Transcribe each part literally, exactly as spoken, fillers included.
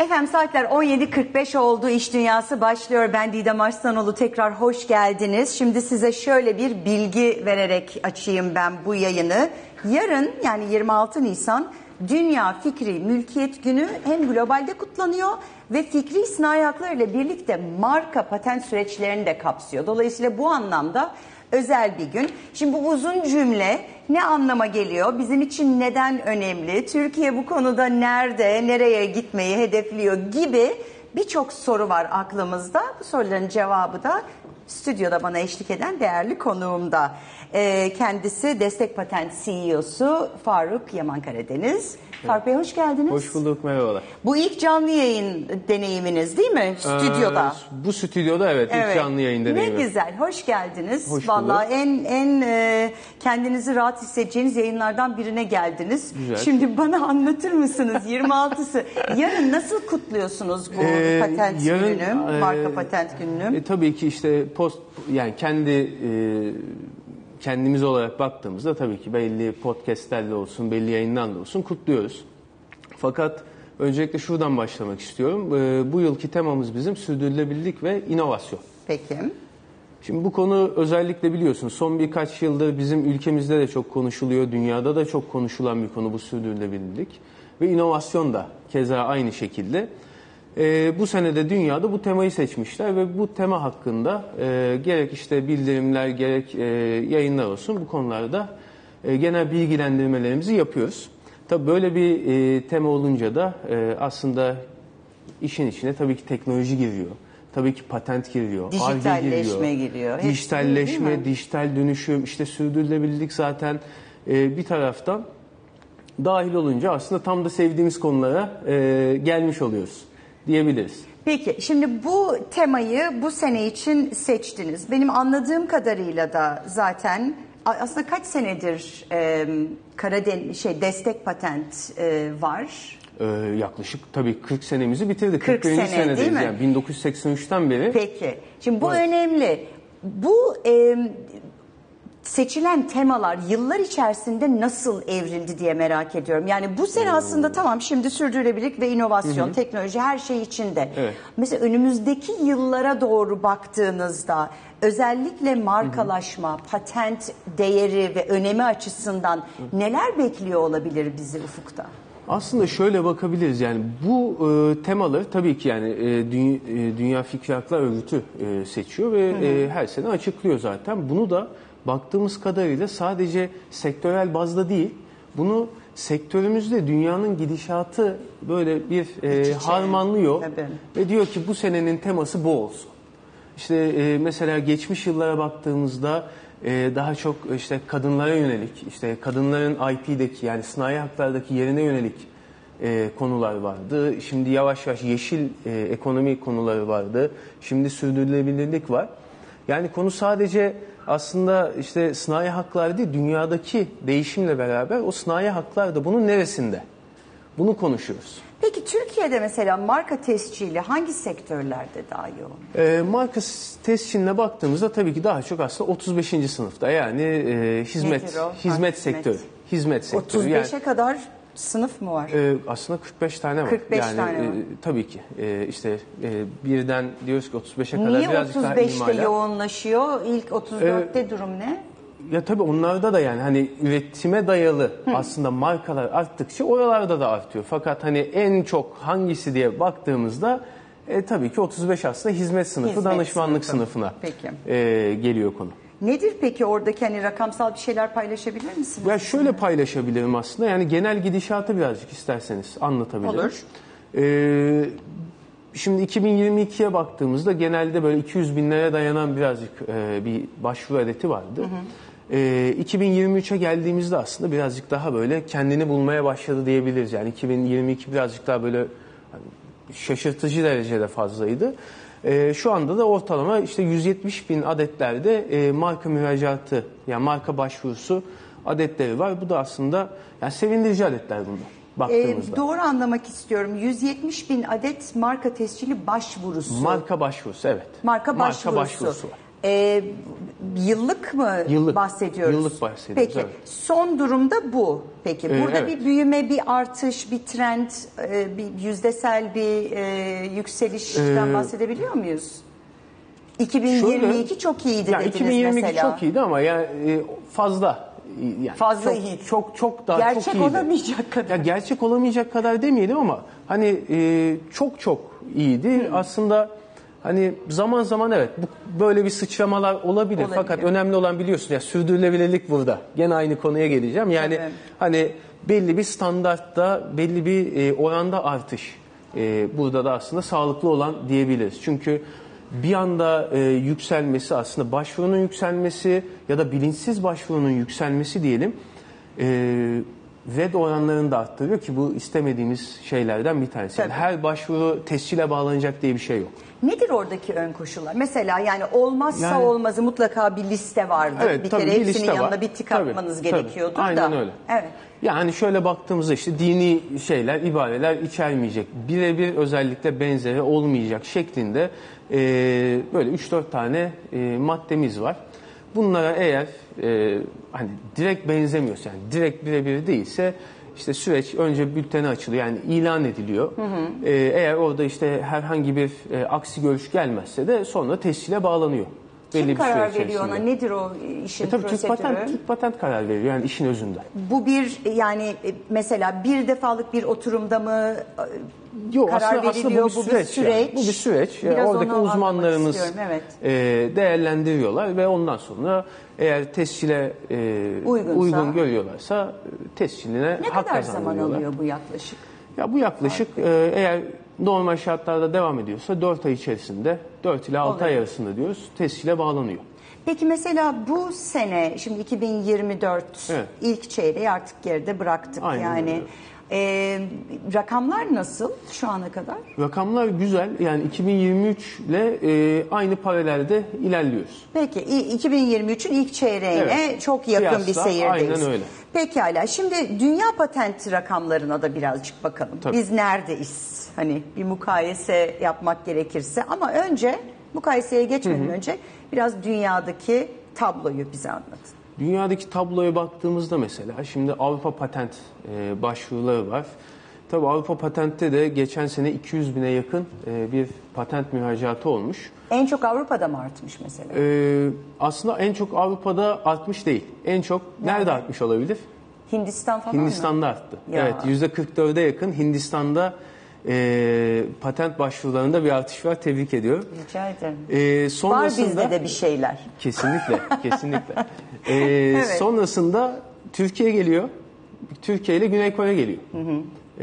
Efendim saatler on yedi kırk beş oldu. İş Dünyası başlıyor. Ben Didem Arslanoğlu. Tekrar hoş geldiniz. Şimdi size şöyle bir bilgi vererek açayım ben bu yayını. Yarın yani yirmi altı Nisan Dünya Fikri Mülkiyet Günü hem globalde kutlanıyor ve fikri sinayi hakları ile birlikte marka patent süreçlerini de kapsıyor. Dolayısıyla bu anlamda özel bir gün. Şimdi bu uzun cümle ne anlama geliyor? Bizim için neden önemli? Türkiye bu konuda nerede, nereye gitmeyi hedefliyor gibi birçok soru var aklımızda. Bu soruların cevabı da stüdyoda bana eşlik eden değerli konuğumda. Ee, kendisi Destek Patent C E O'su Faruk Yaman Karadeniz. Evet. Faruk Bey hoş geldiniz. Hoş bulduk, merhabalar. Bu ilk canlı yayın deneyiminiz değil mi stüdyoda? Ee, bu stüdyoda evet, evet ilk canlı yayın deneyimi. Ne güzel, hoş geldiniz. Hoş Vallahi en en e, kendinizi rahat hissedeceğiniz yayınlardan birine geldiniz. Güzel. Şimdi bana anlatır mısınız yirmi altısı? Yarın nasıl kutluyorsunuz bu ee, patent yarın, gününü, e, marka patent gününü? E, tabii ki işte post yani kendi e, kendimiz olarak baktığımızda tabii ki belli podcastlerle olsun, belli yayınlarla olsun kutluyoruz. Fakat öncelikle şuradan başlamak istiyorum. Ee, bu yılki temamız bizim sürdürülebilirlik ve inovasyon. Peki. Şimdi bu konu özellikle biliyorsunuz son birkaç yıldır bizim ülkemizde de çok konuşuluyor, dünyada da çok konuşulan bir konu bu sürdürülebilirlik. Ve inovasyon da keza aynı şekilde. Ee, bu sene de dünyada bu temayı seçmişler ve bu tema hakkında e, gerek işte bildirimler gerek e, yayınlar olsun bu konularda e, genel bilgilendirmelerimizi yapıyoruz. Tabii böyle bir e, tema olunca da e, aslında işin içine tabii ki teknoloji giriyor. Tabii ki patent giriyor. Dijitalleşme giriyor. giriyor. Dijitalleşme, dijital dönüşüm, işte sürdürülebilirlik zaten e, bir taraftan dahil olunca aslında tam da sevdiğimiz konulara e, gelmiş oluyoruz diyebiliriz. Peki şimdi bu temayı bu sene için seçtiniz. Benim anladığım kadarıyla da zaten aslında kaç senedir e, Karaden şey destek patent e, var? Ee, yaklaşık tabii kırk senemizi bitirdik. kırk sene senedeyiz değil mi? Yani bin dokuz yüz seksen üçten beri. Peki. Şimdi bu evet. önemli. Bu e, seçilen temalar yıllar içerisinde nasıl evrildi diye merak ediyorum. Yani bu sene aslında tamam şimdi sürdürülebilirlik ve inovasyon, hı hı. teknoloji her şey içinde. Evet. Mesela önümüzdeki yıllara doğru baktığınızda özellikle markalaşma, hı hı. patent değeri ve önemi açısından hı. neler bekliyor olabilir bizi ufukta? Aslında şöyle bakabiliriz yani bu e, temaları tabii ki yani e, Dünya, e, Dünya Fikri Haklar Örgütü e, seçiyor ve hı hı. E, her sene açıklıyor zaten. Bunu da baktığımız kadarıyla sadece sektörel bazda değil, bunu sektörümüzde dünyanın gidişatı böyle bir e, harmanlıyor tabii. Ve diyor ki bu senenin teması bu olsun. İşte e, mesela geçmiş yıllara baktığımızda e, daha çok işte kadınlara yönelik, işte kadınların I P'deki yani sanayi haklardaki yerine yönelik e, konular vardı. Şimdi yavaş yavaş yeşil e, ekonomi konuları vardı. Şimdi sürdürülebilirlik var. Yani konu sadece aslında işte sanayi hakları değil, dünyadaki değişimle beraber o sanayi haklar da bunun neresinde? Bunu konuşuyoruz. Peki Türkiye'de mesela marka tescili hangi sektörlerde daha yoğun? E, marka tesciline baktığımızda tabii ki daha çok aslında otuz beşinci sınıfta yani e, hizmet hizmet sektörü. Hizmet sektörü. otuz beşe yani, kadar sınıf mı var? E, aslında kırk beş tane var. kırk beş yani, tane var. E, tabii ki e, işte e, birden diyoruz ki otuz beşe kadar Niye birazcık daha otuz beşte imala. yoğunlaşıyor? İlk otuz dörtte e, durum ne? Ya tabii onlarda da yani hani üretime dayalı Hı. aslında markalar arttıkça oralarda da artıyor. Fakat hani en çok hangisi diye baktığımızda e, tabii ki otuz beş aslında hizmet sınıfı, hizmet danışmanlık sınıfı. sınıfına Peki. E, geliyor konu. Nedir peki oradaki hani rakamsal bir şeyler paylaşabilir misiniz? Ya şöyle paylaşabilirim aslında yani genel gidişatı birazcık isterseniz anlatabilirim. Olur. Ee, şimdi iki bin yirmi ikiye baktığımızda genelde böyle iki yüz binlere dayanan birazcık e, bir başvuru adeti vardı. Hı hı. E, iki bin yirmi üçe geldiğimizde aslında birazcık daha böyle kendini bulmaya başladı diyebiliriz. Yani iki bin yirmi iki birazcık daha böyle hani, şaşırtıcı derecede fazlaydı. E, şu anda da ortalama işte yüz yetmiş bin adetlerde e, marka müracaatı yani marka başvurusu adetleri var. Bu da aslında yani sevindirici adetler bunlar baktığımızda. E, doğru anlamak istiyorum. yüz yetmiş bin adet marka tescili başvurusu. Marka başvurusu evet. Marka başvurusu. Marka başvurusu var. Ee, yıllık mı Yıllık. bahsediyoruz? Yıllık bahsediyoruz, Peki evet. son durumda bu. Peki Ee, burada evet. bir büyüme, bir artış, bir trend, e, bir yüzdesel bir e, yükselişten Ee, bahsedebiliyor muyuz? iki bin yirmi iki Şöyle, çok iyiydi yani dediniz iki bin yirmi iki mesela. çok iyiydi ama yani e, fazla. Yani Fazla çok, iyi. Çok çok daha Gerçek çok iyiydi. olamayacak kadar. Ya gerçek olamayacak kadar demeyelim ama hani e, çok çok iyiydi. Hı. Aslında hani zaman zaman evet bu böyle bir sıçramalar olabilir. olabilir. Fakat önemli olan biliyorsun ya sürdürülebilirlik burada. Gene aynı konuya geleceğim. Yani evet. Hani belli bir standartta, belli bir e, oranda artış. E, burada da aslında sağlıklı olan diyebiliriz. Çünkü bir anda e, yükselmesi aslında başvurunun yükselmesi ya da bilinçsiz başvurunun yükselmesi diyelim e, red oranlarını da arttırıyor ki bu istemediğimiz şeylerden bir tanesi. Yani her başvuru tescile bağlanacak diye bir şey yok. Nedir oradaki ön koşullar? Mesela yani olmazsa yani, olmazı mutlaka bir liste vardır. Evet, bir tabii, kere bir hepsinin liste yanında var. bir tik tabii, atmanız tabii. gerekiyordur da. Aynen öyle. Evet. Yani şöyle baktığımızda işte dini şeyler, ibareler içermeyecek, birebir özellikle benzeri olmayacak şeklinde e, böyle üç dört tane e, maddemiz var. Bunlara eğer e, hani direkt benzemiyorsa, yani direkt birebir değilse işte süreç önce bültene açılıyor, yani ilan ediliyor. Hı hı. E, eğer orada işte herhangi bir e, aksi görüş gelmezse de sonra tescile bağlanıyor. Kim karar veriyor ona? Nedir o işin e tabii prosedürü? Türk patent, Türk patent karar veriyor yani işin özünde. Bu bir yani mesela bir defalık bir oturumda mı Yok, karar aslında, veriliyor? aslında bu bir bu bir süreç. süreç. Yani. Bu bir süreç. Biraz oradaki uzmanlarımız evet. e, değerlendiriyorlar ve ondan sonra eğer tescile e, uygun görüyorlarsa tesciline ne hak kadar zaman kazandırıyorlar. alıyor bu yaklaşık? Ya bu yaklaşık e, eğer normal şartlarda devam ediyorsa dört ay içerisinde, dört ile altı ay arasında diyoruz, tescile bağlanıyor. Peki mesela bu sene, şimdi iki bin yirmi dört evet. ilk çeyreği artık geride bıraktık. Aynen yani. Öyle. Ee, rakamlar nasıl şu ana kadar? Rakamlar güzel. Yani iki bin yirmi üç ile e, aynı paralelde ilerliyoruz. Peki iki bin yirmi üçün ilk çeyreğine evet. çok yakın Kıyasla, bir seyirdeyiz. Aynen öyle. Pekala. Şimdi dünya patent rakamlarına da birazcık bakalım. Tabii. Biz neredeyiz? Hani bir mukayese yapmak gerekirse. Ama önce mukayeseye geçmeden hı hı. önce biraz dünyadaki tabloyu bize anlatın. Dünyadaki tabloya baktığımızda mesela şimdi Avrupa patent e, başvuruları var. Tabii Avrupa patente de geçen sene iki yüz bine yakın e, bir patent müracaatı olmuş. En çok Avrupa'da mı artmış mesela? E, aslında en çok Avrupa'da artmış değil. En çok nerede, nerede artmış olabilir? Hindistan falan Hindistan'da mı? arttı. Ya. Evet, yüzde kırk dörde yakın Hindistan'da e, patent başvurularında bir artış var. Tebrik ediyorum. Rica ederim. E, sonrasında, var bizde de bir şeyler. Kesinlikle, kesinlikle. e, evet. Sonrasında Türkiye geliyor. Türkiye ile Güney Kore geliyor. Hı hı.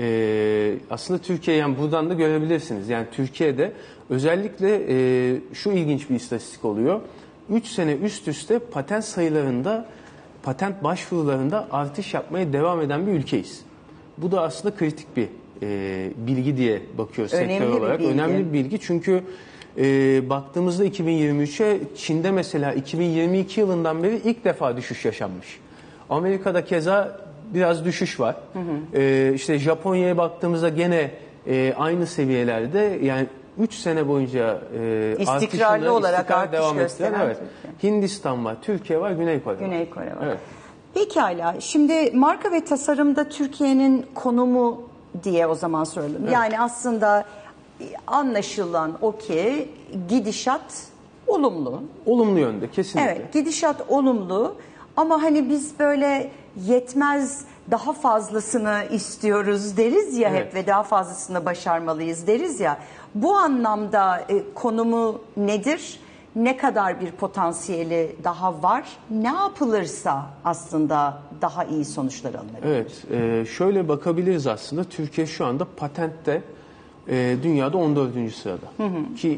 E, aslında Türkiye, yani buradan da görebilirsiniz. Yani Türkiye'de özellikle e, şu ilginç bir istatistik oluyor. üç sene üst üste patent sayılarında, patent başvurularında artış yapmaya devam eden bir ülkeyiz. Bu da aslında kritik bir e, bilgi diye bakıyoruz Önemli sektör olarak. Bir Önemli bir bilgi çünkü e, baktığımızda iki bin yirmi üçe Çin'de mesela iki bin yirmi iki yılından beri ilk defa düşüş yaşanmış. Amerika'da keza biraz düşüş var. Hı hı. E, işte Japonya'ya baktığımızda gene e, aynı seviyelerde, yani üç sene boyunca e, istikrarlı olarak istikrar artış devam gösteren evet. Hindistan var, Türkiye var, Güney Kore var. Güney Kore var. Evet. Pekala. Şimdi marka ve tasarımda Türkiye'nin konumu diye o zaman soralım. Evet. Yani aslında anlaşılan o ki gidişat olumlu. Olumlu yönde kesinlikle. Evet, gidişat olumlu ama hani biz böyle yetmez, daha fazlasını istiyoruz deriz ya evet. hep ve daha fazlasını başarmalıyız deriz ya. Bu anlamda e, konumu nedir? Ne kadar bir potansiyeli daha var? Ne yapılırsa aslında daha iyi sonuçlar alınabilir? Evet, e, şöyle bakabiliriz aslında. Türkiye şu anda patentte e, dünyada on dördüncü sırada. Hı hı. Ki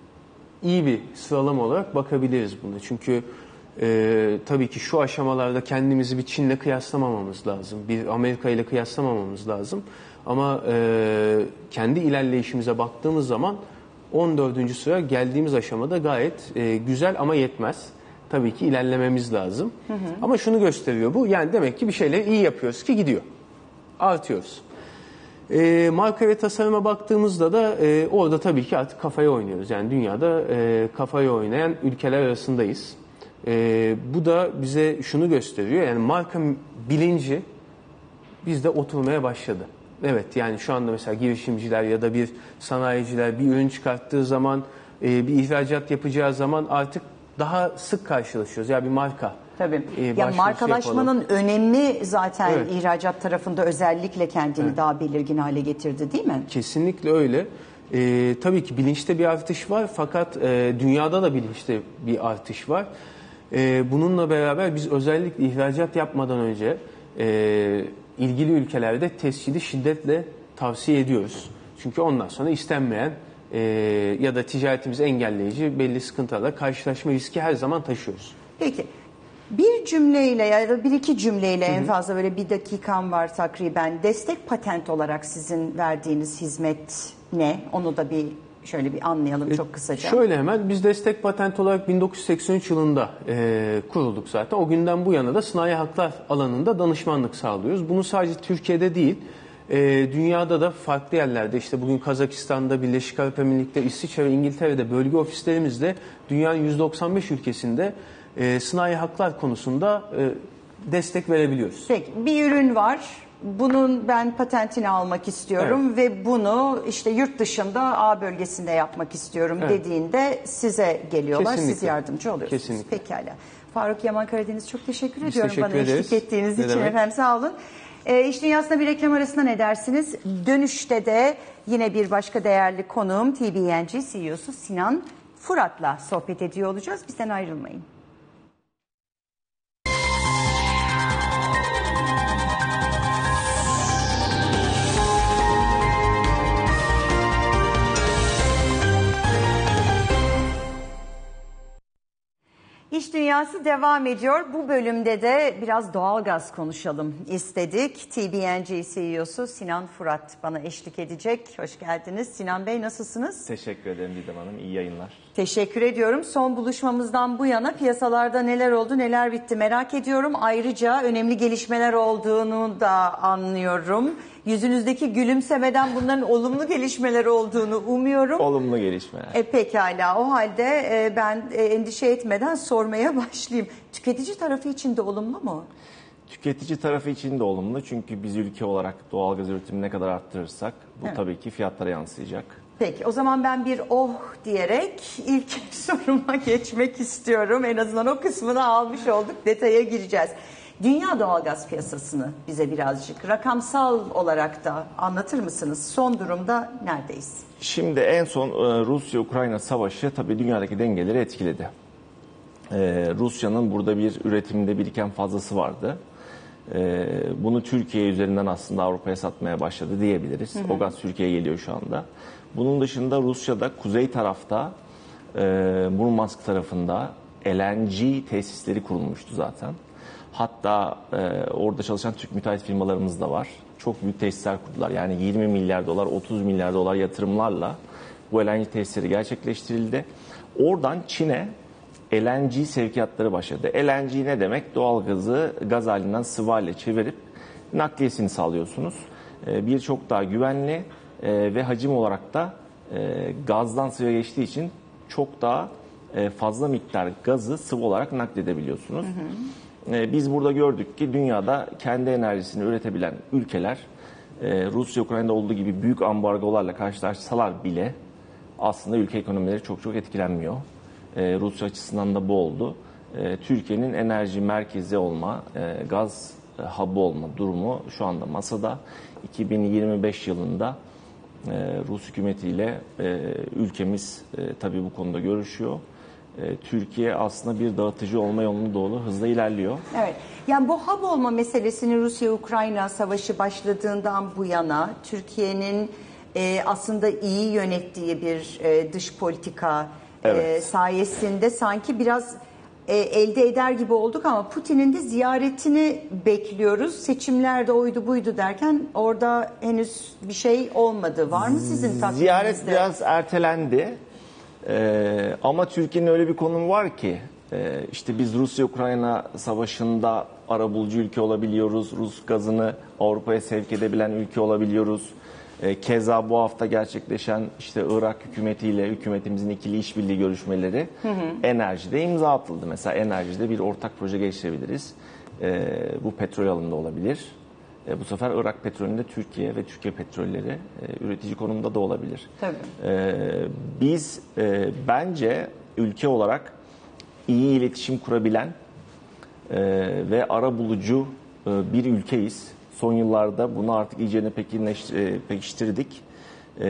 iyi bir sıralama olarak bakabiliriz buna. Çünkü e, tabii ki şu aşamalarda kendimizi bir Çin'le kıyaslamamamız lazım. Bir Amerika ile kıyaslamamamız lazım. Ama e, kendi ilerleyişimize baktığımız zaman on dördüncü sıra geldiğimiz aşamada gayet e, güzel ama yetmez. Tabii ki ilerlememiz lazım. Hı hı. Ama şunu gösteriyor bu. Yani demek ki bir şeyleri iyi yapıyoruz ki gidiyor. Artıyoruz. E, marka ve tasarıma baktığımızda da e, orada tabii ki artık kafaya oynuyoruz. Yani dünyada e, kafaya oynayan ülkeler arasındayız. E, bu da bize şunu gösteriyor. Yani marka bilinci bizde oturmaya başladı. Evet, yani şu anda mesela girişimciler ya da bir sanayiciler bir ürün çıkarttığı zaman, e, bir ihracat yapacağı zaman artık daha sık karşılaşıyoruz. Ya bir marka. Tabii. E, ya markalaşmanın yapalım. önemi zaten Evet. ihracat tarafında özellikle kendini evet. daha belirgin hale getirdi, değil mi? Kesinlikle öyle. E, tabii ki bilinçte bir artış var, fakat e, dünyada da bilinçte bir artış var. E, bununla beraber biz özellikle ihracat yapmadan önce e, ilgili ülkelerde tescili şiddetle tavsiye ediyoruz. Çünkü ondan sonra istenmeyen e, ya da ticaretimizi engelleyici belli sıkıntılarla karşılaşma riski her zaman taşıyoruz. Peki. Bir cümleyle ya da bir iki cümleyle, hı hı, en fazla böyle bir dakikam var takriben. Destek patent olarak sizin verdiğiniz hizmet ne? Onu da bir şöyle bir anlayalım e, çok kısaca. Şöyle hemen biz destek patent olarak bin dokuz yüz seksen üç yılında e, kurulduk zaten. O günden bu yana da sanayi haklar alanında danışmanlık sağlıyoruz. Bunu sadece Türkiye'de değil, e, dünyada da farklı yerlerde, işte bugün Kazakistan'da, Birleşik Arap Emirlikleri'de, İsviçre ve İngiltere'de bölge ofislerimizde dünyanın yüz doksan beş ülkesinde E, sanayi haklar konusunda e, destek verebiliyoruz. Peki, bir ürün var. Bunun ben patentini almak istiyorum, evet, ve bunu işte yurt dışında A bölgesinde yapmak istiyorum, evet, dediğinde size geliyorlar. Kesinlikle. Siz yardımcı oluyorsunuz. Kesinlikle. Pekala. Faruk Yaman Karadeniz, çok teşekkür Biz ediyorum teşekkür bana ederiz. eşlik ettiğiniz ne için demek? Efendim, sağ olun. E, İş Dünyası'nda bir reklam arasında ne dersiniz? Dönüşte de yine bir başka değerli konuğum T B N G C E O'su Sinan Fırat'la sohbet ediyor olacağız. Bizden ayrılmayın. İş Dünyası devam ediyor. Bu bölümde de biraz doğalgaz konuşalım istedik. T B N G C E O'su Sinan Fırat bana eşlik edecek. Hoş geldiniz. Sinan Bey, nasılsınız? Teşekkür ederim Didem Hanım. İyi yayınlar. Teşekkür ediyorum. Son buluşmamızdan bu yana piyasalarda neler oldu, neler bitti merak ediyorum. Ayrıca önemli gelişmeler olduğunu da anlıyorum. Yüzünüzdeki gülümsemeden bunların olumlu gelişmeler olduğunu umuyorum. Olumlu gelişmeler. E, pekala. O halde e, ben e, endişe etmeden sormaya başlayayım. Tüketici tarafı için de olumlu mu? Tüketici tarafı için de olumlu. Çünkü biz ülke olarak doğalgaz üretimini ne kadar arttırırsak bu, evet, tabii ki fiyatlara yansıyacak. Peki, o zaman ben bir oh diyerek ilk soruma geçmek istiyorum. En azından o kısmını almış olduk. Detaya gireceğiz. Dünya doğalgaz piyasasını bize birazcık rakamsal olarak da anlatır mısınız? Son durumda neredeyiz? Şimdi en son Rusya-Ukrayna savaşı tabii dünyadaki dengeleri etkiledi. Rusya'nın burada bir üretimde biriken fazlası vardı. Bunu Türkiye üzerinden aslında Avrupa'ya satmaya başladı diyebiliriz. Hı hı. O gaz Türkiye'ye geliyor şu anda. Bunun dışında Rusya'da kuzey tarafta, Murmansk tarafında L N G tesisleri kurulmuştu zaten. Hatta e, orada çalışan Türk müteahhit firmalarımız da var. Çok büyük tesisler kurdular. Yani yirmi milyar dolar, otuz milyar dolar yatırımlarla bu L N G tesisleri gerçekleştirildi. Oradan Çin'e L N G sevkiyatları başladı. L N G ne demek? Doğalgazı gaz halinden sıvı hale çevirip nakliyesini sağlıyorsunuz. E, bir çok daha güvenli e, ve hacim olarak da e, gazdan sıvıya geçtiği için çok daha e, fazla miktar gazı sıvı olarak nakledebiliyorsunuz. Hı hı. Biz burada gördük ki dünyada kendi enerjisini üretebilen ülkeler Rusya, Ukrayna'da olduğu gibi büyük ambargolarla karşılaşsalar bile aslında ülke ekonomileri çok çok etkilenmiyor. Rusya açısından da bu oldu. Türkiye'nin enerji merkezi olma, gaz hub'ı olma durumu şu anda masada. iki bin yirmi beş yılında Rus hükümetiyle ülkemiz tabii bu konuda görüşüyor. Türkiye aslında bir dağıtıcı olma yolunu doğru hızla ilerliyor. Evet. Yani bu hub olma meselesini Rusya-Ukrayna savaşı başladığından bu yana Türkiye'nin e, aslında iyi yönettiği bir e, dış politika evet. e, sayesinde sanki biraz e, elde eder gibi olduk ama Putin'in de ziyaretini bekliyoruz. Seçimlerde oydu buydu derken orada henüz bir şey olmadı. Var mı sizin takdirinizde? Ziyaret biraz ertelendi. Ee, ama Türkiye'nin öyle bir konumu var ki e, işte biz Rusya-Ukrayna savaşında arabulucu ülke olabiliyoruz. Rus gazını Avrupa'ya sevk edebilen ülke olabiliyoruz. E, keza bu hafta gerçekleşen işte Irak hükümetiyle hükümetimizin ikili işbirliği görüşmeleri hı hı. enerjide imza atıldı. Mesela enerjide bir ortak proje geliştirebiliriz. E, bu petrol alanında olabilir. E, bu sefer Irak petrolünde Türkiye ve Türkiye petrolleri e, üretici konumda da olabilir. Tabii. E, biz e, bence ülke olarak iyi iletişim kurabilen e, ve arabulucu e, bir ülkeyiz. Son yıllarda bunu artık iyicene pekiştirdik. Ee,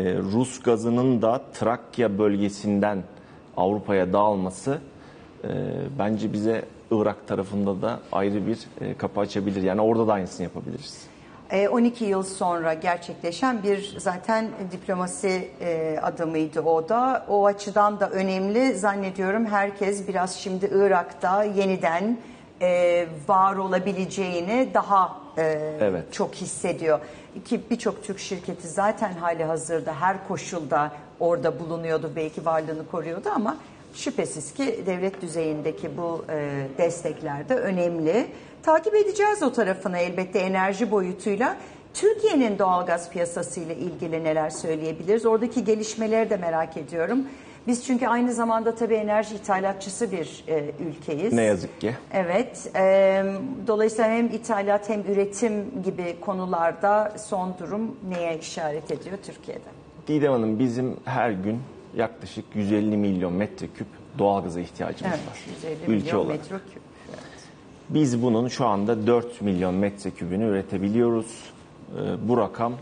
Rus gazının da Trakya bölgesinden Avrupa'ya dağılması e, bence bize Irak tarafında da ayrı bir e, kapı açabilir. Yani orada da aynısını yapabiliriz. on iki yıl sonra gerçekleşen bir zaten diplomasi e, adımıydı o da. O açıdan da önemli zannediyorum. Herkes biraz şimdi Irak'ta yeniden e, var olabileceğini daha e, evet. çok hissediyor. Ki birçok Türk şirketi zaten hali hazırda her koşulda orada bulunuyordu, belki varlığını koruyordu ama şüphesiz ki devlet düzeyindeki bu e, destekler de önemli. Takip edeceğiz o tarafını elbette enerji boyutuyla. Türkiye'nin doğalgaz piyasası ile ilgili neler söyleyebiliriz? Oradaki gelişmeleri de merak ediyorum. Biz çünkü aynı zamanda tabii enerji ithalatçısı bir e, ülkeyiz. Ne yazık ki. Evet. E, dolayısıyla hem ithalat hem üretim gibi konularda son durum neye işaret ediyor Türkiye'de? Didem Hanım, bizim her gün yaklaşık yüz elli milyon metreküp doğalgaza ihtiyacımız evet, var. yüz elli Ülke milyon olarak. metreküp. Evet. Biz bunun şu anda dört milyon metrekübünü üretebiliyoruz. E, bu rakam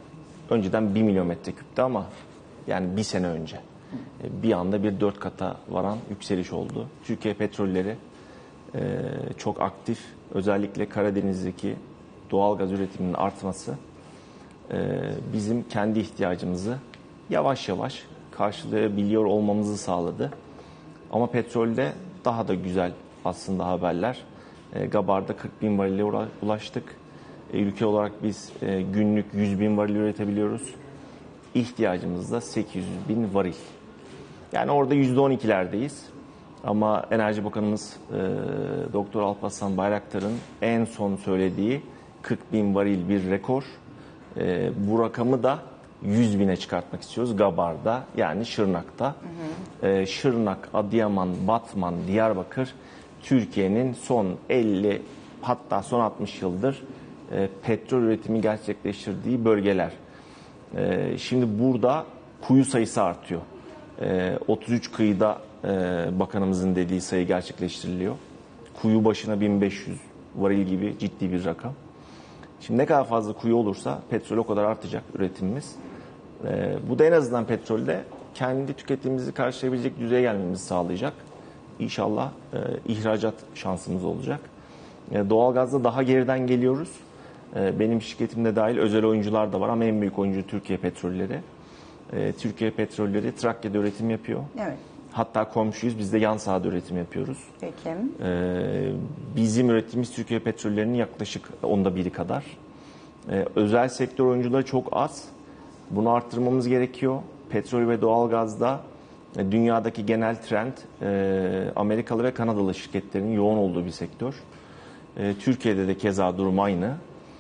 önceden bir milyon metreküptü ama yani bir sene önce. Bir anda bir dört kata varan yükseliş oldu. Türkiye petrolleri e, çok aktif. Özellikle Karadeniz'deki doğalgaz üretiminin artması e, bizim kendi ihtiyacımızı yavaş yavaş karşılayabiliyor olmamızı sağladı. Ama petrolde daha da güzel aslında haberler. E, Gabar'da kırk bin varile ulaştık. E, ülke olarak biz e, günlük yüz bin varil üretebiliyoruz. İhtiyacımız da sekiz yüz bin varil. Yani orada yüzde on ikilerdeyiz. Ama Enerji Bakanımız e, Doktor Alparslan Bayraktar'ın en son söylediği kırk bin varil bir rekor. E, bu rakamı da yüz bine çıkartmak istiyoruz Gabar'da, yani Şırnak'ta. Hı hı. E, Şırnak, Adıyaman, Batman, Diyarbakır Türkiye'nin son elli hatta son altmış yıldır e, petrol üretimi gerçekleştirdiği bölgeler. E, şimdi burada kuyu sayısı artıyor. otuz üç kıyıda bakanımızın dediği sayı gerçekleştiriliyor. Kuyu başına bin beş yüz varil gibi ciddi bir rakam. Şimdi ne kadar fazla kuyu olursa petrol o kadar artacak üretimimiz. Bu da en azından petrolde kendi tüketimimizi karşılayabilecek düzeye gelmemizi sağlayacak. İnşallah ihracat şansımız olacak. Doğalgazda daha geriden geliyoruz. Benim şirketimde dahil özel oyuncular da var ama en büyük oyuncu Türkiye Petrolleri. Türkiye Petrolleri Trakya'da üretim yapıyor. Evet. Hatta komşuyuz, biz de yan sahada üretim yapıyoruz. Peki. Ee, bizim üretimimiz Türkiye Petrollerinin yaklaşık onda biri kadar. Ee, özel sektör oyuncuları çok az. Bunu arttırmamız gerekiyor. Petrol ve doğalgazda e, dünyadaki genel trend e, Amerikalı ve Kanadalı şirketlerin yoğun olduğu bir sektör. E, Türkiye'de de keza durum aynı.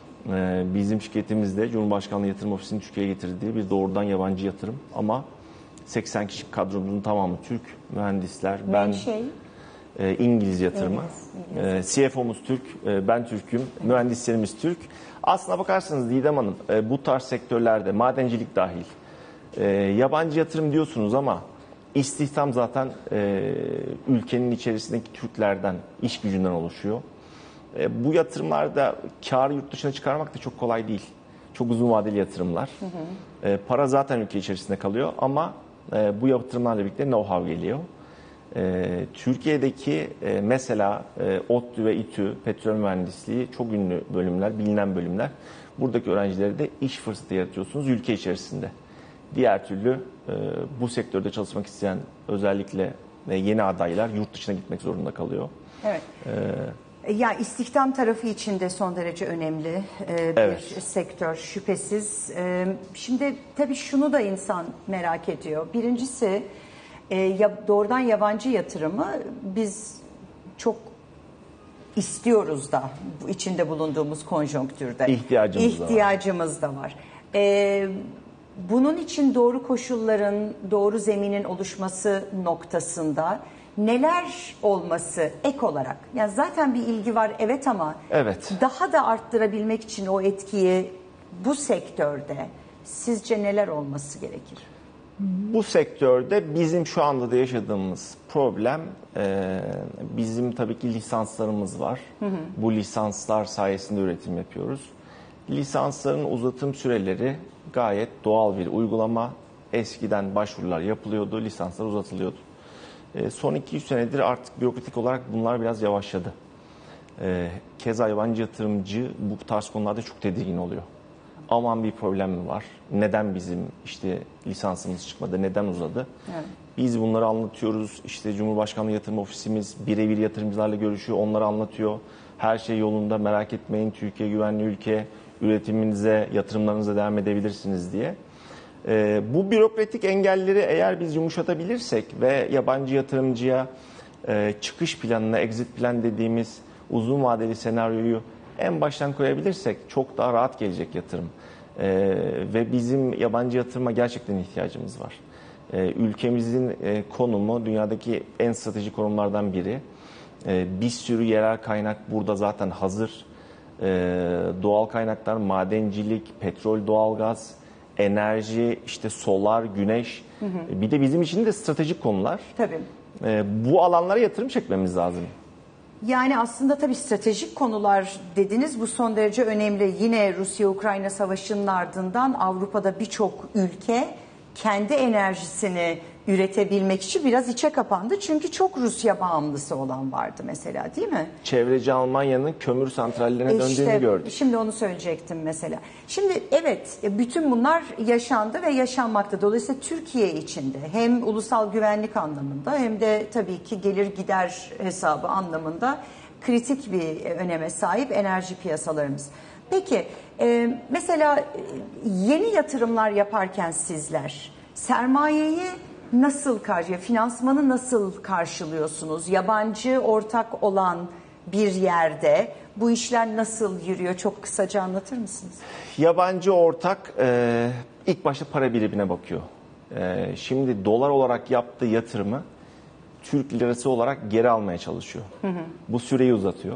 Bizim şirketimizde Cumhurbaşkanlığı Yatırım Ofisi'nin Türkiye'ye getirdiği bir doğrudan yabancı yatırım. Ama seksen kişi kadromuzun tamamı Türk mühendisler. Ne ben şey? e, İngiliz yatırımı. İngiliz, İngiliz. E, C F O'muz Türk, e, ben Türk'üm, mühendislerimiz Türk. Aslına bakarsanız Didem Hanım, e, bu tarz sektörlerde madencilik dahil e, yabancı yatırım diyorsunuz ama istihdam zaten e, ülkenin içerisindeki Türklerden, iş gücünden oluşuyor. E, bu yatırımlarda kârı yurt dışına çıkarmak da çok kolay değil. Çok uzun vadeli yatırımlar. Hı hı. E, para zaten ülke içerisinde kalıyor ama e, bu yatırımlarla birlikte know-how geliyor. E, Türkiye'deki e, mesela e, ODTÜ ve İTÜ, petrol mühendisliği çok ünlü bölümler, bilinen bölümler. Buradaki öğrencilere de iş fırsatı yaratıyorsunuz ülke içerisinde. Diğer türlü e, bu sektörde çalışmak isteyen özellikle e, yeni adaylar yurt dışına gitmek zorunda kalıyor. Evet. E, Ya istihdam tarafı için de son derece önemli e, bir evet. sektör şüphesiz. E, şimdi tabii şunu da insan merak ediyor. Birincisi e, ya, doğrudan yabancı yatırımı biz çok istiyoruz da bu içinde bulunduğumuz konjonktürde. İhtiyacımız, İhtiyacımız da var. Da var. Ee, bunun için doğru koşulların, doğru zeminin oluşması noktasında neler olması ek olarak? Yani zaten bir ilgi var evet ama evet. daha da arttırabilmek için o etkiyi bu sektörde sizce neler olması gerekir? Bu sektörde bizim şu anda da yaşadığımız problem e, bizim tabii ki lisanslarımız var. Hı hı. Bu lisanslar sayesinde üretim yapıyoruz. Lisansların uzatım süreleri gayet doğal bir uygulama. Eskiden başvurular yapılıyordu, lisanslar uzatılıyordu. E, son iki yüz senedir artık bürokratik olarak bunlar biraz yavaşladı. E, keza yabancı yatırımcı bu tarz konularda çok tedirgin oluyor. Aman bir problem mi var? Neden bizim işte lisansımız çıkmadı? Neden uzadı? Evet. Biz bunları anlatıyoruz. İşte Cumhurbaşkanlığı Yatırım Ofisimiz birebir yatırımcılarla görüşüyor. Onları anlatıyor. Her şey yolunda, merak etmeyin. Türkiye güvenli ülke. Üretiminize, yatırımlarınıza devam edebilirsiniz diye. Ee, bu bürokratik engelleri eğer biz yumuşatabilirsek ve yabancı yatırımcıya e, çıkış planına, exit plan dediğimiz uzun vadeli senaryoyu en baştan koyabilirsek çok daha rahat gelecek yatırım. Ee, ve bizim yabancı yatırıma gerçekten ihtiyacımız var. Ee, ülkemizin e, konumu dünyadaki en stratejik konumlardan biri. Ee, bir sürü yerel kaynak burada zaten hazır. Ee, doğal kaynaklar, madencilik, petrol, doğalgaz, enerji, işte solar, güneş. Hı hı. Bir de bizim için de stratejik konular. Tabii. Ee, bu alanlara yatırım çekmemiz lazım. Yani aslında tabii stratejik konular dediniz, bu son derece önemli. Yine Rusya-Ukrayna savaşının ardından Avrupa'da birçok ülke kendi enerjisini üretebilmek için biraz içe kapandı. Çünkü çok Rusya bağımlısı olan vardı mesela, değil mi? Çevreci Almanya'nın kömür santrallerine işte, döndüğünü gördük. Şimdi onu söyleyecektim mesela. Şimdi evet, bütün bunlar yaşandı ve yaşanmakta. Dolayısıyla Türkiye içinde hem ulusal güvenlik anlamında hem de tabii ki gelir gider hesabı anlamında kritik bir öneme sahip enerji piyasalarımız. Peki e, mesela yeni yatırımlar yaparken sizler sermayeyi nasıl karşılıyor, finansmanı nasıl karşılıyorsunuz? Yabancı ortak olan bir yerde bu işler nasıl yürüyor? Çok kısaca anlatır mısınız? Yabancı ortak e, ilk başta para birimine bakıyor. E, şimdi dolar olarak yaptığı yatırımı Türk lirası olarak geri almaya çalışıyor. Hı hı. Bu süreyi uzatıyor.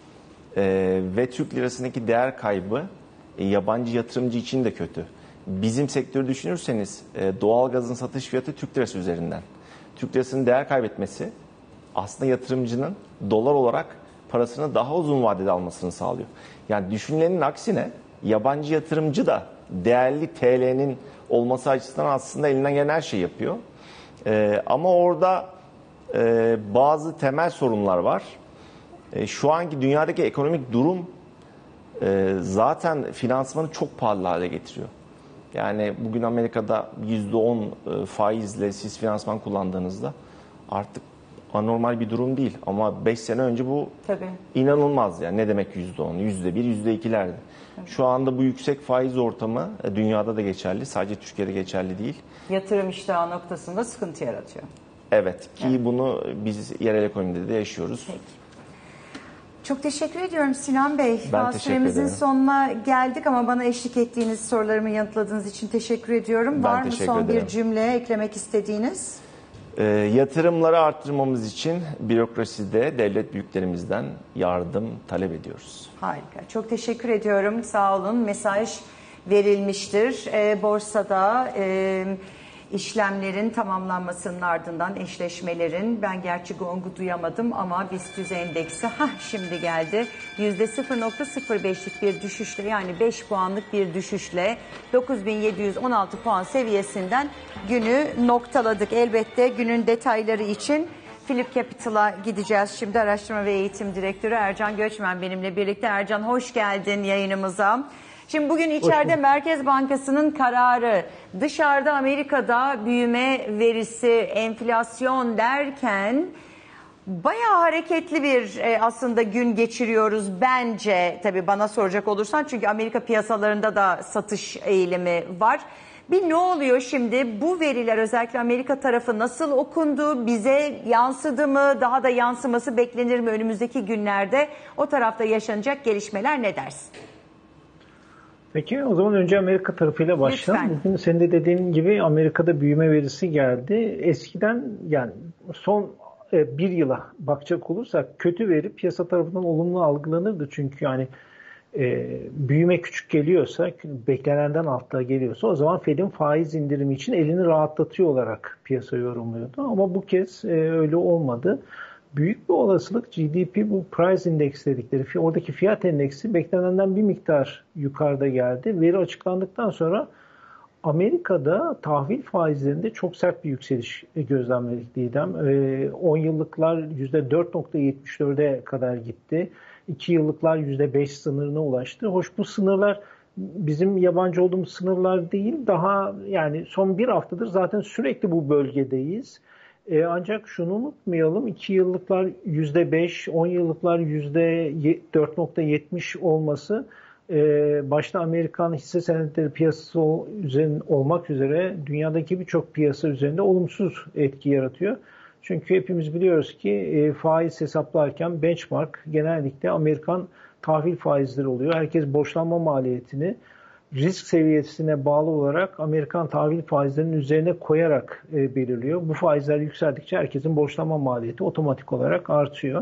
E, ve Türk lirasındaki değer kaybı e, yabancı yatırımcı için de kötü. Bizim sektörü düşünürseniz e, doğalgazın satış fiyatı Türk lirası üzerinden. Türk lirasının değer kaybetmesi aslında yatırımcının dolar olarak parasını daha uzun vadede almasını sağlıyor. Yani düşünülenin aksine yabancı yatırımcı da değerli T L'nin olması açısından aslında elinden gelen her şeyi yapıyor. E, ama orada e, bazı temel sorunlar var. E, şu anki dünyadaki ekonomik durum e, zaten finansmanı çok pahalı hale getiriyor. Yani bugün Amerika'da yüzde on faizle siz finansman kullandığınızda artık anormal bir durum değil. Ama beş sene önce bu Tabii. inanılmaz. Yani ne demek yüzde on? yüzde bir, yüzde ikilerdi. Şu anda bu yüksek faiz ortamı dünyada da geçerli. Sadece Türkiye'de geçerli değil. Yatırım iştahı noktasında sıkıntı yaratıyor. Evet ki evet. Bunu biz yerel ekonomide de yaşıyoruz. Peki. Çok teşekkür ediyorum Sinan Bey. Ben teşekkür Süremizin ederim. sonuna geldik ama bana eşlik ettiğiniz, sorularımı yanıtladığınız için teşekkür ediyorum. Ben Var mı son ederim. bir cümle eklemek istediğiniz? E, yatırımları arttırmamız için bürokraside devlet büyüklerimizden yardım talep ediyoruz. Harika. Çok teşekkür ediyorum. Sağ olun. Mesaj verilmiştir. E, borsada e, işlemlerin tamamlanmasının ardından eşleşmelerin, ben gerçi gongu duyamadım ama BIST endeksi ha şimdi geldi. yüzde sıfır nokta sıfır beşlik bir düşüşle, yani beş puanlık bir düşüşle dokuz bin yedi yüz on altı puan seviyesinden günü noktaladık. Elbette günün detayları için Philip Capital'a gideceğiz. Şimdi Araştırma ve Eğitim Direktörü Ercan Göçmen benimle birlikte. Ercan, hoş geldin yayınımıza. Şimdi bugün içeride Merkez Bankası'nın kararı, dışarıda Amerika'da büyüme verisi, enflasyon derken bayağı hareketli bir e, aslında gün geçiriyoruz bence. Tabii bana soracak olursan, çünkü Amerika piyasalarında da satış eğilimi var. Bir ne oluyor şimdi? Bu veriler özellikle Amerika tarafı nasıl okundu? Bize yansıdı mı? Daha da yansıması beklenir mi önümüzdeki günlerde? O tarafta yaşanacak gelişmeler ne dersin? Peki o zaman önce Amerika tarafıyla başlayalım. Lütfen. Bugün senin de dediğin gibi Amerika'da büyüme verisi geldi. Eskiden yani son bir yıla bakacak olursak kötü veri piyasa tarafından olumlu algılanırdı. Çünkü yani e, büyüme küçük geliyorsa, beklenenden altta geliyorsa o zaman Fed'in faiz indirimi için elini rahatlatıyor olarak piyasa yorumluyordu. Ama bu kez e, öyle olmadı. Büyük bir olasılık G D P, bu price index dedikleri, oradaki fiyat endeksi beklenenden bir miktar yukarıda geldi. Veri açıklandıktan sonra Amerika'da tahvil faizlerinde çok sert bir yükseliş gözlemledik Didem. on yıllıklar yüzde dört nokta yetmiş dörde kadar gitti. iki yıllıklar yüzde beş sınırına ulaştı. Hoş bu sınırlar bizim yabancı olduğumuz sınırlar değil. Daha yani son bir haftadır zaten sürekli bu bölgedeyiz. E, ancak şunu unutmayalım, iki yıllıklar yüzde beş, on yıllıklar yüzde dört nokta yetmiş olması e, başta Amerikan hisse senetleri piyasası üzerinde olmak üzere dünyadaki birçok piyasa üzerinde olumsuz etki yaratıyor. Çünkü hepimiz biliyoruz ki e, faiz hesaplarken benchmark genellikle Amerikan tahvil faizleri oluyor. Herkes borçlanma maliyetini risk seviyesine bağlı olarak Amerikan tahvil faizlerinin üzerine koyarak e, belirliyor. Bu faizler yükseldikçe herkesin borçlanma maliyeti otomatik olarak artıyor.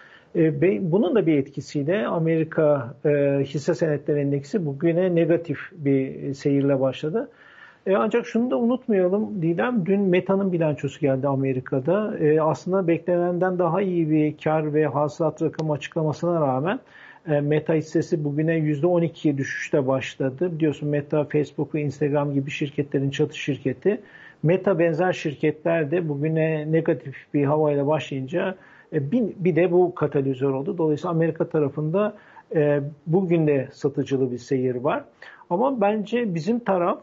E, bunun da bir etkisiyle Amerika e, hisse senetleri endeksi bugüne negatif bir seyirle başladı. E, ancak şunu da unutmayalım Didem, dün Meta'nın bilançosu geldi Amerika'da. E, aslında beklenenden daha iyi bir kar ve hasılat rakamı açıklamasına rağmen Meta hissesi bugüne yüzde on ikiye düşüşte başladı. Biliyorsun Meta, Facebook ve Instagram gibi şirketlerin çatı şirketi. Meta benzer şirketler de bugüne negatif bir havayla başlayınca bir de bu katalizör oldu. Dolayısıyla Amerika tarafında bugün de satıcılı bir seyir var. Ama bence bizim taraf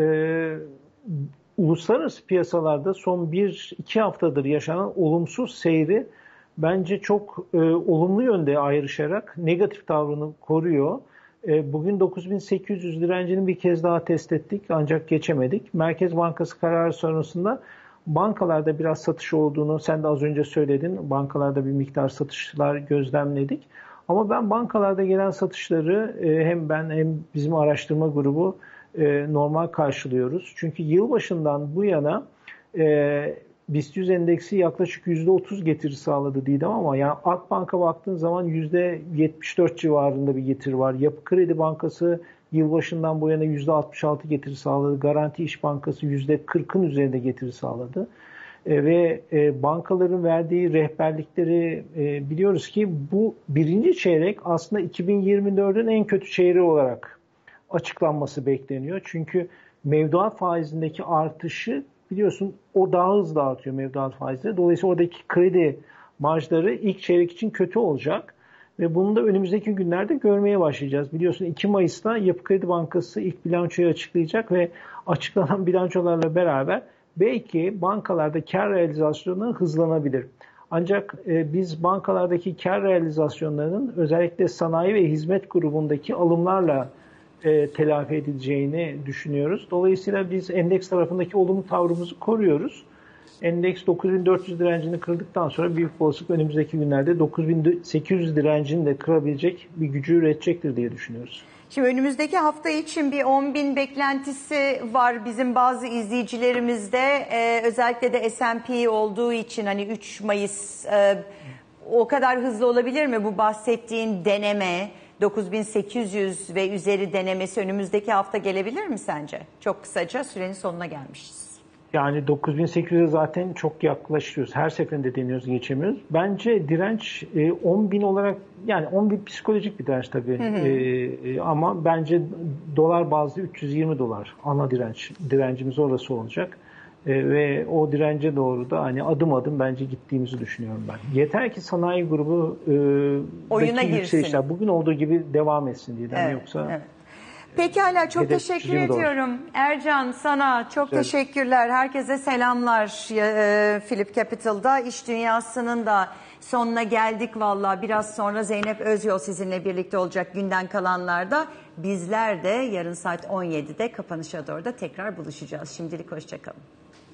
uluslararası piyasalarda son bir iki haftadır yaşanan olumsuz seyri bence çok e, olumlu yönde ayrışarak negatif tavrını koruyor. E, bugün dokuz bin sekiz yüz direncini bir kez daha test ettik ancak geçemedik. Merkez Bankası kararı sonrasında bankalarda biraz satış olduğunu sen de az önce söyledin. Bankalarda bir miktar satışlar gözlemledik. Ama ben bankalarda gelen satışları e, hem ben hem bizim araştırma grubu e, normal karşılıyoruz. Çünkü yılbaşından bu yana e, BIST yüz endeksi yaklaşık yüzde otuz getiri sağladı Didem ama yani Akbank'a baktığın zaman yüzde yetmiş dört civarında bir getiri var. Yapı Kredi Bankası yılbaşından bu yana yüzde altmış altı getiri sağladı. Garanti İş Bankası yüzde kırkın üzerinde getiri sağladı. E, ve e, bankaların verdiği rehberlikleri e, biliyoruz ki bu birinci çeyrek aslında iki bin yirmi dördün en kötü çeyreği olarak açıklanması bekleniyor. Çünkü mevduat faizindeki artışı biliyorsun o daha hızlı artıyor mevduat faizleri. Dolayısıyla oradaki kredi marjları ilk çeyrek için kötü olacak. Ve bunu da önümüzdeki günlerde görmeye başlayacağız. Biliyorsun iki Mayıs'ta Yapı Kredi Bankası ilk bilançoyu açıklayacak ve açıklanan bilançolarla beraber belki bankalarda kar realizasyonu hızlanabilir. Ancak e, biz bankalardaki kar realizasyonlarının özellikle sanayi ve hizmet grubundaki alımlarla E, telafi edileceğini düşünüyoruz. Dolayısıyla biz endeks tarafındaki olumlu tavrımızı koruyoruz. Endeks dokuz bin dört yüz direncini kırdıktan sonra büyük olasılık önümüzdeki günlerde dokuz bin sekiz yüz direncini de kırabilecek bir gücü üretecektir diye düşünüyoruz. Şimdi önümüzdeki hafta için bir on bin beklentisi var bizim bazı izleyicilerimizde. Ee, özellikle de S and P olduğu için hani üç Mayıs e, o kadar hızlı olabilir mi bu bahsettiğin deneme? dokuz bin sekiz yüz ve üzeri denemesi önümüzdeki hafta gelebilir mi sence? Çok kısaca sürenin sonuna gelmişiz. Yani dokuz bin sekiz yüze zaten çok yaklaşıyoruz. Her seferinde deniyoruz, geçemiyoruz. Bence direnç on bin olarak, yani on bin psikolojik bir direnç tabii. Hı hı. Ee, ama bence dolar bazlı üç yüz yirmi dolar ana direnç. Direncimiz orası olacak. Ee, ve o dirence doğru da hani adım adım bence gittiğimizi düşünüyorum ben. Yeter ki sanayi grubu e, oyuna girsin. Bugün olduğu gibi devam etsin diye. Evet, yoksa evet. Pekala, çok teşekkür ediyorum. Doğru. Ercan, sana çok evet. teşekkürler. Herkese selamlar. E, Phillip Capital'da iş dünyasının da sonuna geldik valla. Biraz sonra Zeynep Özyol sizinle birlikte olacak günden kalanlarda. Bizler de yarın saat on yedide kapanışa doğru da tekrar buluşacağız. Şimdilik hoşça kalın.